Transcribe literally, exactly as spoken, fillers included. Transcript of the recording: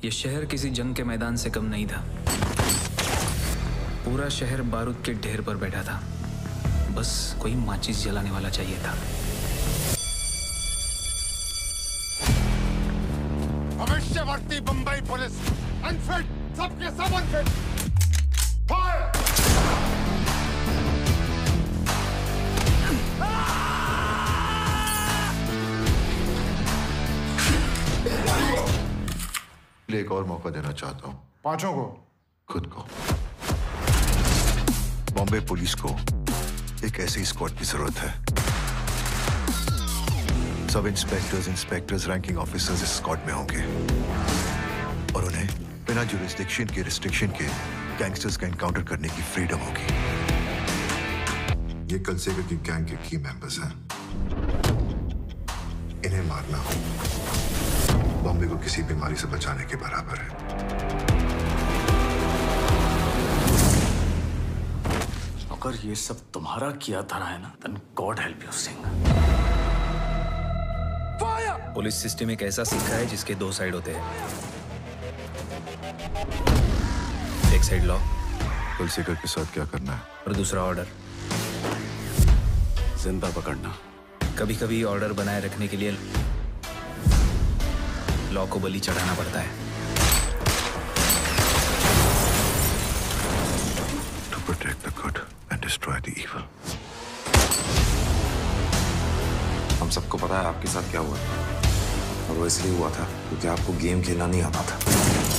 ये शहर किसी जंग के मैदान से कम नहीं था। पूरा शहर बारूद के ढेर पर बैठा था। बस कोई माचिस जलाने वाला चाहिए था। भविष्यवर्ती बंबई पुलिस अनफिट, सबके सब अनफिट। फायर! एक और मौका देना चाहता हूं। पांचों को? खुद को। बॉम्बे पुलिस को एक ऐसी स्क्वाड की जरूरत है। Sub inspectors, inspectors, ranking officers इस स्क्वाड में होंगे और उन्हें बिना जुरिस्डिक्शन के, रिस्ट्रिक्शन के गैंगस्टर्स का एनकाउंटर करने की फ्रीडम होगी। ये कलसेगर की गैंग के की मेंबर्स हैं। इन्हें मारना बॉम्बे को किसी बीमारी से बचाने के बराबर है। अगर ये सब तुम्हारा किया धरा है ना, then God help you, Singh. Police system एक ऐसा सिक्का है जिसके दो साइड होते हैं। एक साइड लॉ, कलसेगर के साथ क्या करना है, और दूसरा ऑर्डर। जिंदा पकड़ना। कभी कभी ऑर्डर बनाए रखने के लिए लॉ को बलि चढ़ाना पड़ता है। To protect the good and destroy the evil. हम सबको पता है आपके साथ क्या हुआ, और वो इसलिए हुआ था क्योंकि आपको गेम खेलना नहीं आता था।